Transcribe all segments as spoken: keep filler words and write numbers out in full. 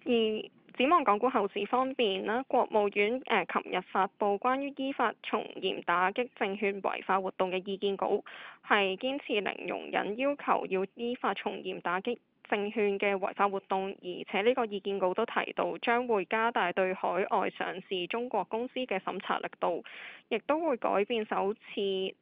而展望港股後市方面啦，國務院誒琴日發布關於依法從嚴打擊證券違法活動嘅意見稿，係堅持零容忍，要求要依法從嚴打擊證券嘅違法活動，而且呢個意見稿都提到將會加大對海外上市中國公司嘅審查力度，亦都會改變首次誒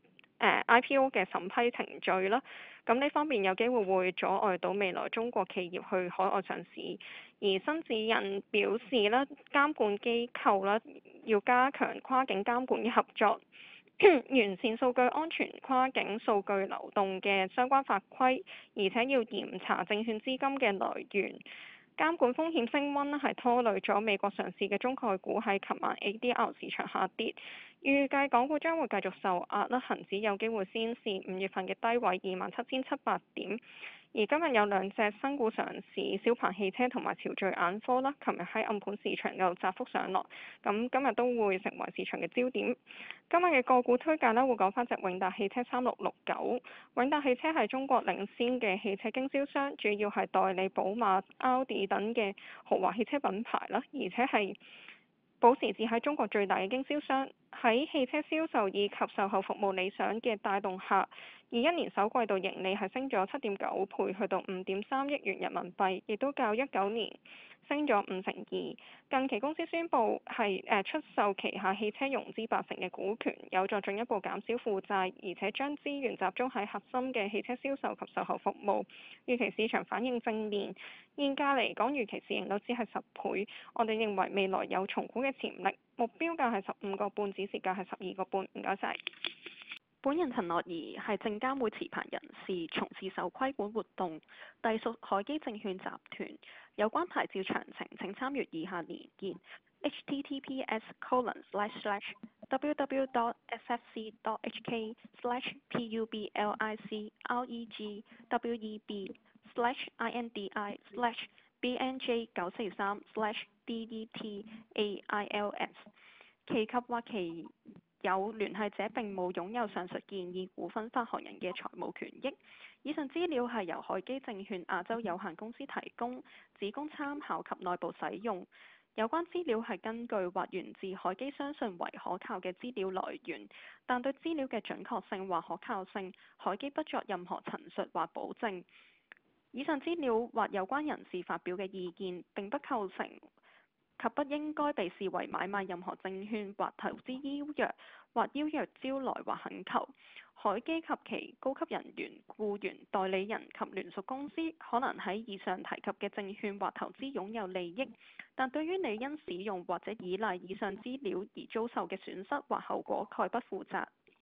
I P O 嘅審批程序啦。咁呢方面有機會會阻礙到未來中國企業去海外上市。而新指引表示咧，監管機構咧要加強跨境監管嘅合作，完善數據安全、跨境數據流動嘅相關法規，而且要嚴查證券資金嘅來源。監管風險升溫係拖累咗美國上市嘅中概股喺琴晚 A D R 市場下跌，預計港股將會繼續受壓啦，恒指有機會先試五月份嘅低位二萬七千七百點。而今日有兩隻新股上市，小鵬汽車同埋潮聚眼科啦，琴日喺暗盤市場又窄幅上落，咁今日都會成為市場嘅焦點。今日嘅個股推介呢，會講翻隻永達汽車三六六九。永達汽車係中國領先嘅汽車經銷商，主要係代理寶馬、奧迪等嘅豪華汽車品牌啦，而且係保時捷喺中國最大嘅經銷商，喺汽車銷售以及售後服務理想嘅帶動下，二一年首季度盈利係升咗七點九倍，去到五點三億元人民幣，亦都較一九年升咗五成二。近期公司宣布係誒出售旗下汽車融資八成嘅股權，有助進一步減少負債，而且將資源集中喺核心嘅汽車銷售及售後服務。預期市場反應正面，現價嚟講預期市盈率只係十倍，我哋認為未來有重估嘅潛力，目標價係十五個半，指示價係十二個半。唔該晒。本人陳樂儀係證監會持牌人士，從事受規管活動，隸屬海基證券集團。有關牌照詳情請參閱以下連結 h t t p s colon slash slash w w dot s f c dot h k slash p u b l i c r e g w e b slash i n d i slash b n j 九四三 slash d e t a i l s。其及或其有聯繫者並冇擁有上述建議股份發行人嘅財務權益。以上資料係由海基證券亞洲有限公司提供，只供參考及內部使用。有關資料係根據或源自海基相信為可靠嘅資料來源，但對資料嘅準確性或可靠性，海基不作任何陳述或保證。以上資料或有關人士發表嘅意見並不構成及不應該被視為買賣任何證券或投資邀約，或邀約招來或懇求。海基及其高級人員、僱員、代理人及聯屬公司可能喺以上提及嘅證券或投資擁有利益，但對於你因使用或者依賴以上資料而遭受嘅損失或後果概不負責。